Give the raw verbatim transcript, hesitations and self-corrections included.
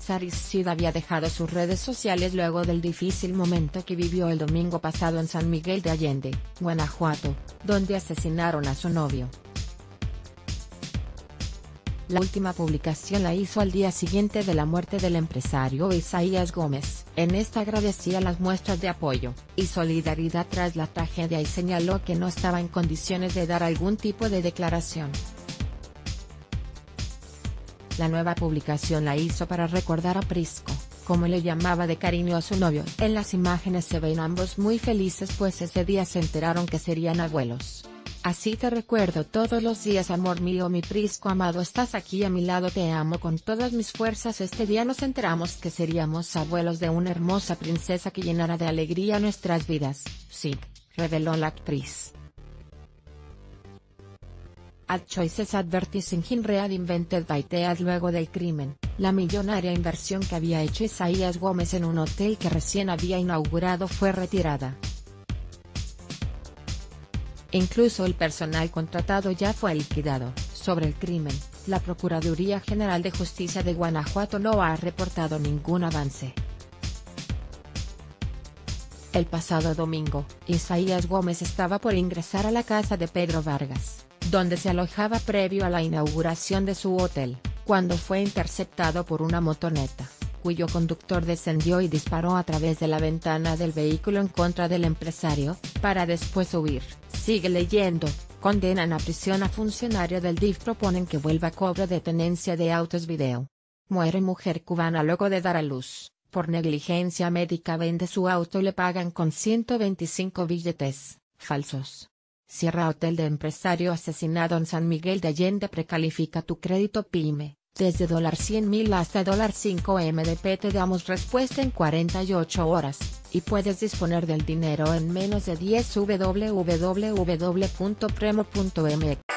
Saris Cid había dejado sus redes sociales luego del difícil momento que vivió el domingo pasado en San Miguel de Allende, Guanajuato, donde asesinaron a su novio. La última publicación la hizo al día siguiente de la muerte del empresario Isaías Gómez. En esta agradecía las muestras de apoyo y solidaridad tras la tragedia y señaló que no estaba en condiciones de dar algún tipo de declaración. La nueva publicación la hizo para recordar a Prisco, como le llamaba de cariño a su novio. En las imágenes se ven ambos muy felices pues ese día se enteraron que serían abuelos. Así te recuerdo todos los días, amor mío, mi Prisco amado, estás aquí a mi lado, te amo con todas mis fuerzas. Este día nos enteramos que seríamos abuelos de una hermosa princesa que llenará de alegría nuestras vidas, sí, reveló la actriz. Ad Choices Advertising in Read Invented by Tead. Luego del crimen, la millonaria inversión que había hecho Isaías Gómez en un hotel que recién había inaugurado fue retirada. Incluso el personal contratado ya fue liquidado. Sobre el crimen, la Procuraduría General de Justicia de Guanajuato no ha reportado ningún avance. El pasado domingo, Isaías Gómez estaba por ingresar a la casa de Pedro Vargas, donde se alojaba previo a la inauguración de su hotel, cuando fue interceptado por una motoneta, cuyo conductor descendió y disparó a través de la ventana del vehículo en contra del empresario, para después huir. Sigue leyendo. Condenan a prisión a funcionario del D I F. Proponen que vuelva a cobro de tenencia de autos video. Muere mujer cubana luego de dar a luz. Por negligencia médica vende su auto y le pagan con ciento veinticinco billetes falsos. Cierra hotel de empresario asesinado en San Miguel de Allende. Precalifica tu crédito PYME. Desde cien mil hasta cinco M D P te damos respuesta en cuarenta y ocho horas, y puedes disponer del dinero en menos de diez. w w w punto premo punto m x